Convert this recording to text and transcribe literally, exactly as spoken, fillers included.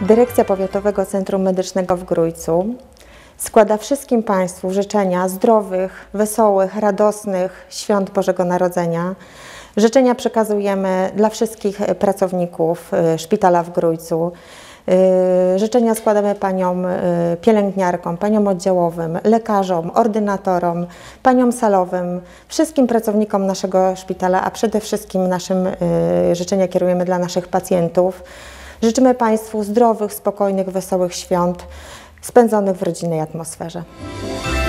Dyrekcja Powiatowego Centrum Medycznego w Grójcu składa wszystkim Państwu życzenia zdrowych, wesołych, radosnych świąt Bożego Narodzenia. Życzenia przekazujemy dla wszystkich pracowników szpitala w Grójcu. Życzenia składamy paniom pielęgniarkom, paniom oddziałowym, lekarzom, ordynatorom, paniom salowym, wszystkim pracownikom naszego szpitala, a przede wszystkim naszym życzenia kierujemy dla naszych pacjentów. Życzymy Państwu zdrowych, spokojnych, wesołych świąt spędzonych w rodzinnej atmosferze.